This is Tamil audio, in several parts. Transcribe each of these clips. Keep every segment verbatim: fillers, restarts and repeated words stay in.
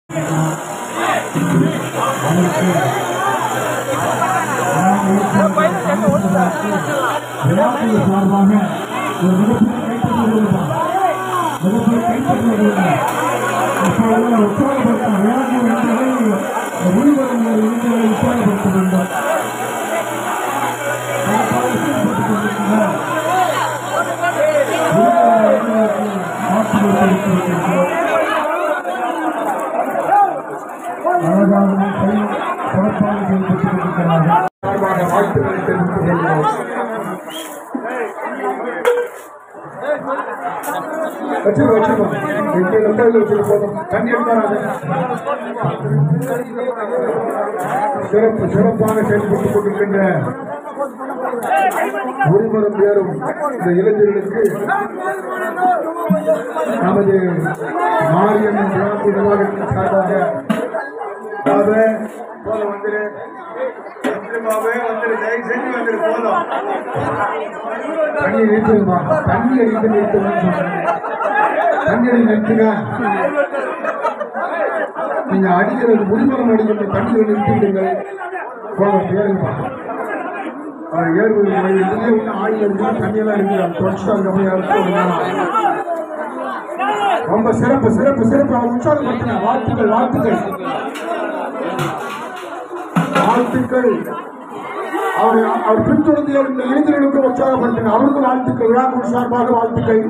சிறப்பு சிறப்பாக செயல்பட்டுக் கொண்டிருக்கின்ற ஒருவரும் பேரும் இந்த இளைஞர்களுக்கு நமது மாரியம்மன் விழாக்கு நிர்வாகத்தின் சார்பாக வந்துரு போதும் தண்ணி நிறுத்துமா தண்ணி அடித்து நிறுத்துவேன்னு தண்ணீரை நிறுத்துங்க. நீங்க அடிக்கிறது முடிமரம் அடிக்கிற தண்ணீரை நிறுத்திவிடுங்கள். ஏறுமா ஏறுவது ஆயிரம் தண்ணியெல்லாம் இருக்கு தொடர்ச்சி. ரொம்ப சிறப்பு சிறப்பு சிறப்பு அவர் உற்சாகப்படுத்தின வாழ்த்துக்கள் வாழ்த்துக்கள் வாழ்த்துக்கள். அவர் அவர் பின்தொடர்ந்து இருந்த இளைஞர்களுக்கு உற்சாகப்படுத்தின அவருக்கும் வாழ்த்துக்கள். விழாக்குழு சார்பாக வாழ்த்துக்கள்.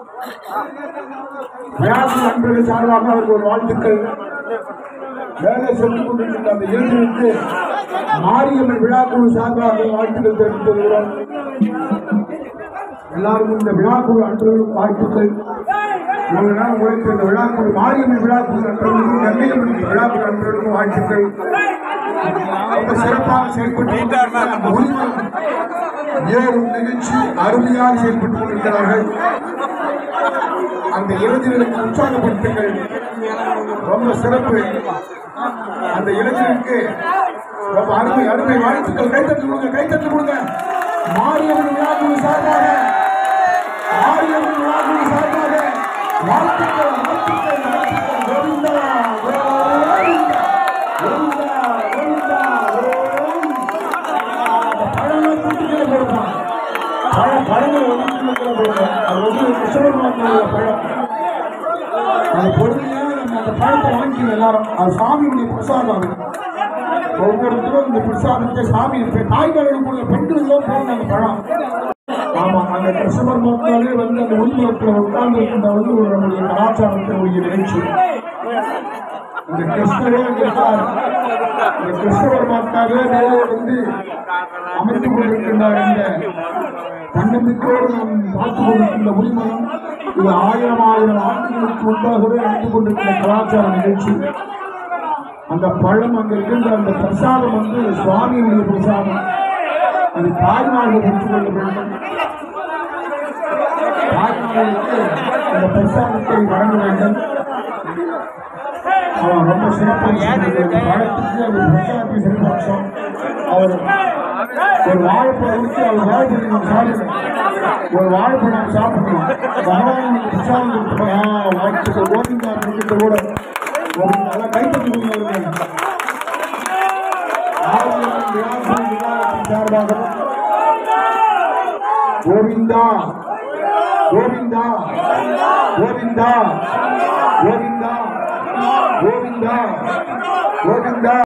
விழாக்குழு அன்பர்கள் சார்பாக அவருக்கு ஒரு வாழ்த்துக்கள். வேலை சொல்லிக் கொண்டிருக்கின்ற அந்த இளைஞருக்கு மாரியம்மன் விழாக்குழு சார்பாக வாழ்த்துக்கள் தெரிவித்து வருகிறோம். எல்லாருக்கும் இந்த விழாக்குழு அன்பர்களுக்கும் வாழ்த்துக்கள். இவ்வளவு நாள் உழைத்த இந்த விழாக்குழு மாரியம்மன் விழாக்குழு அன்பர்களுக்கும் நெல்லையம்மன் விழாக்குழு அன்பர்களுக்கும் வாழ்த்துக்கள். ரொம்ப சிறப்பாக செயல்பட்டு ஏறும் நிகழ்ச்சி அருமையாக செயல்பட்டுக் கொண்டிருக்கிறார்கள். அந்த இளைஞர்களுக்கு உற்சாகப்படுத்துங்கள். ரொம்ப சிறப்பு. அந்த இளைஞருக்கு ரொம்ப அருமை அருமை வாழ்த்துக்கள். கைத்தட்டு கொடுங்க கைத்தட்டு கொடுங்க. மாரியம்மன் விழாக்குழு சார்பாக மாரியம்மன் விழாக்குழு சார்பாக வாழ்த்துக்கள் வாழ்த்துக்கள் வாழ்த்துக்கள். கோவிந்தா பழங்கள் அது பொறுமையாக நம்ம அந்த பழத்தை வாங்கிக்கணும். எல்லாரும் அது சாமியுடைய பிரசாதம். ஒவ்வொருத்தரும் இந்த பிரசாதத்தை சாமி தாய்மார்களுக்குள்ள பெண்களும் போகணும் அந்த பழம். ஆமா அந்த கிருஷ்ணர் மக்களே வந்து அந்த உள்மரத்தில் உட்கார்ந்து இருக்கின்ற வந்து ஒரு நம்முடைய கலாச்சாரத்தினுடைய நிகழ்ச்சி. இந்த கிருஷ்ணரே இருக்கார். இந்த கிருஷ்ணவர் மாத்தாவே மேலே வந்து அமைத்து கொண்டிருக்கின்றார். இந்த தன்னம்பிக்கையோடு நாம் பார்த்துக் கொண்டிருக்கின்ற உரிமனம் இது ஆயிரம் ஆயிரம் ஆண்டுகளுக்கு முன்பாகவே நடந்து கொண்டிருக்கிற கலாச்சார நிகழ்ச்சி. அந்த பழம் அங்க இருக்கின்ற அந்த பிரசாதம் வந்து சுவாமியுடைய பிரசாதம். அது தாய்மார்கள் பெற்றுக் கொள்ள வேண்டும். தாய்மார்களுக்கு அந்த பிரசாதத்தை வழங்க வேண்டும். அவன் ரொம்ப சிறப்பாக பழத்துக்கு அந்த பிரசாதத்தை சிறப்பாட்சம். அவர் ஒரு வாழைப்பழம் வச்சு அவர் வாழைப்பழம் சாப்பிடணும். ஒரு வாழைப்பழம் சாப்பிடணும். பகவானுக்கு பிரசாதம் வாழ்த்துக்கள். கோவிந்தா இருக்கிற கூட ஒரு நல்லா கைப்பற்றி சார்பாக கோவிந்தா கோவிந்தா கோவிந்தா கோவிந்தா கோவிந்தா கோவிந்தா.